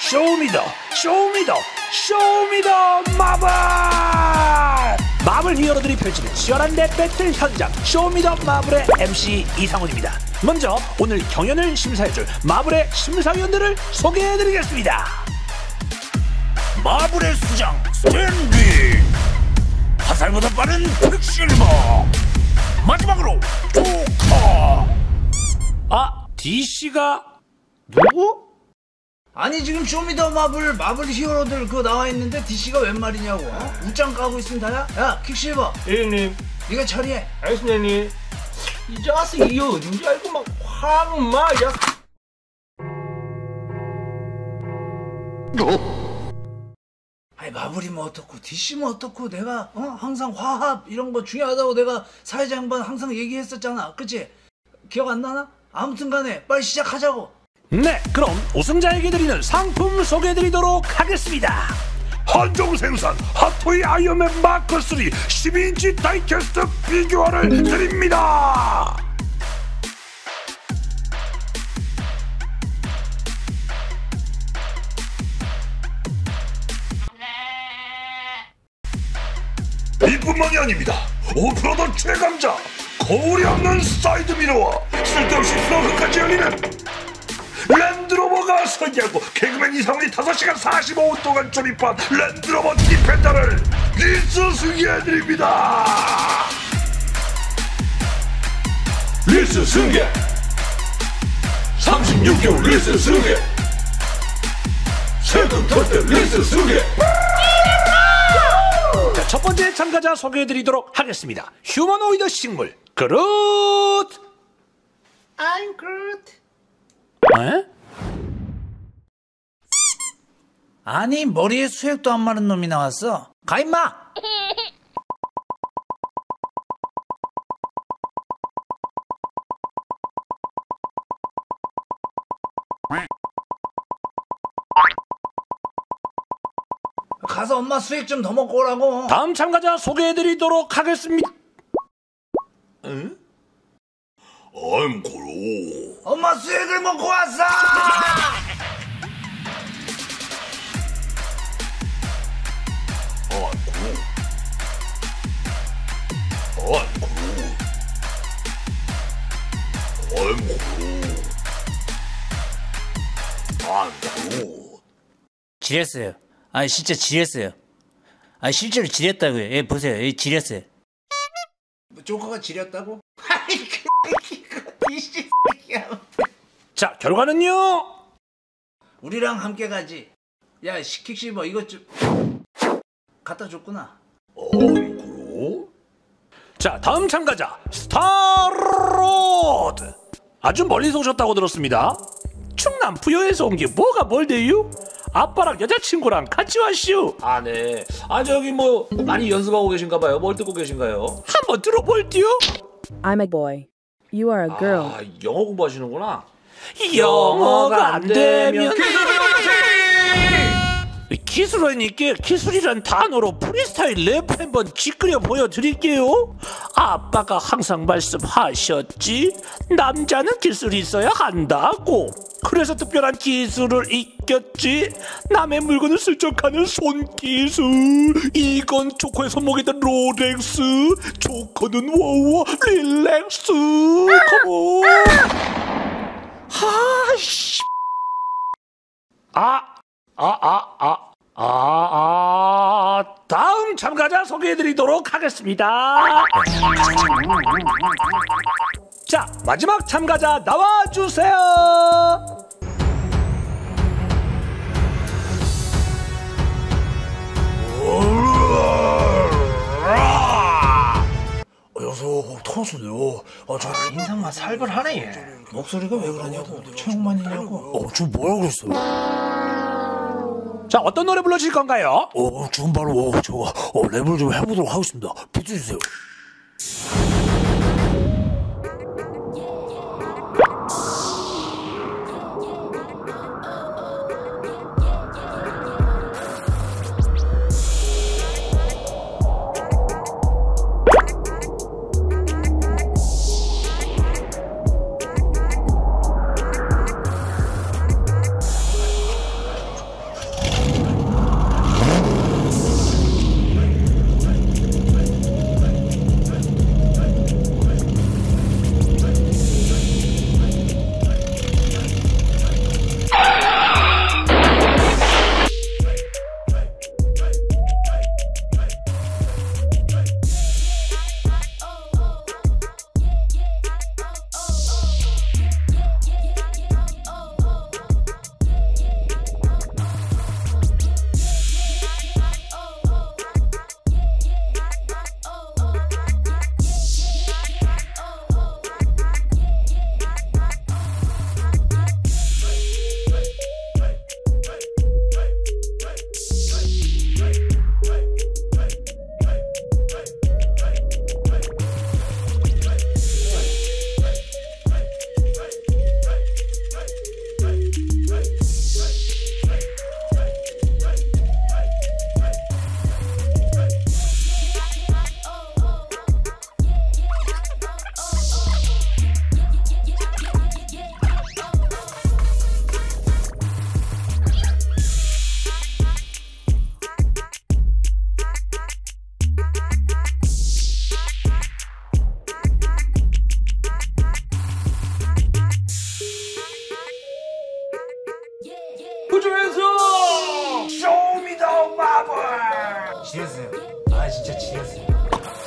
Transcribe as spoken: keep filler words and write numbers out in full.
쇼미더 쇼미더 쇼미더 마블. 마블 히어로들이 펼치는 치열한 랩 배틀 현장, 쇼미더 마블의 엠씨 이상훈입니다. 먼저 오늘 경연을 심사해줄 마블의 심사위원들을 소개해드리겠습니다. 마블의 수장 스탠리, 화살보다 빠른 퀵실버, 마지막으로 조커. 아, 디씨가 누구? 아니 지금 쇼미더 마블 마블 히어로들 그거 나와 있는데 디씨가 웬 말이냐고. 어? 웃장 까고 있으면 다야? 야 퀵실버, 예 형님. 네가 처리해. 알겠습니다 형님. 이 자식 이거 어딘지 알고 막 확 막 야. 아니 마블이면 어떻고 디씨면 어떻고, 내가 어? 항상 화합 이런 거 중요하다고 내가 사회자 양반 항상 얘기했었잖아. 그치? 기억 안 나나? 아무튼 간에 빨리 시작하자고. 네, 그럼 우승자에게 드리는 상품 소개해드리도록 하겠습니다. 한정 생산 핫토이 아이언맨 마크 삼 십이 인치 다이캐스트 피규어를 드립니다. 이뿐만이 아닙니다. 오프로더 최강자, 거울이 없는 사이드미러와 쓸데없이 플러그까지 열리는 랜드로버가 선기하고 개그맨 이상훈이 다섯 시간 사십오 분 동안 조립한 랜드로버 디펜더를 리스 승계해드립니다. 리스 승계, 삼십육 개월 리스 승계, 세금 털때 리스 승계. 자, 첫 번째 참가자 소개해드리도록 하겠습니다. 휴머노이드 식물 그루트. I'm Groot. 에? 아니 머리에 수액도 안 마른 놈이 나왔어. 가 임마. 가서 엄마 수액 좀 더 먹고 오라고. 다음 참가자 소개해드리도록 하겠습니다. 응? I'm Groot. 엄마 수액을 먹고 왔어. I'm Groot. I'm Groot. I'm Groot. I'm Groot. 지렸어요. 아니 진짜 지렸어요. 아니 실제로 지렸다고요. 얘 보세요. 얘 지렸어요. 뭐 조커가 지렸다고? 아이 그 디씨 새끼야. 자, 결과는요? 우리랑 함께 가지. 야 킥실버 이것 좀 갖다 줬구나. 어이구. 자, 다음 참가자 스타로드. 아주 멀리서 오셨다고 들었습니다. 충남 부여에서 온 게 뭐가 멀대요? 아빠랑 여자친구랑 같이 왔슈. 아 네. 아 저기 뭐 많이 연습하고 계신가봐요. 뭘 듣고 계신가요? 한번 들어볼게요. I'm a boy. You are a girl. 아 영어 공부하시는구나. 영어가 안 되면 기술하니까 기술이란 단어로 프리스타일 랩 한번 찌끄려 보여드릴게요. 아빠가 항상 말씀하셨지, 남자는 기술이 있어야 한다고. 그래서 특별한 기술을 익혔지. 남의 물건을 슬쩍하는 손기술. 이건 조커의 손목에 있던 롤렉스, 조커는 워워 릴렉스. 컴온. 하씨. 아, 아, 아, 아, 아, 아, 다음 참가자 소개해드리도록 하겠습니다. 자, 마지막 참가자 나와주세요. 여기서 터수네요. 어, 저 인상만 살벌하네. 목소리가 왜 그러냐고. 최홍만이냐고. 어, 지금 뭐라고 그랬어요? 자, 어떤 노래 불러주실 건가요? 어, 지금 바로 어, 제가 어, 랩을 좀 해보도록 하겠습니다. 비트 주세요. 아 진짜 지겠어.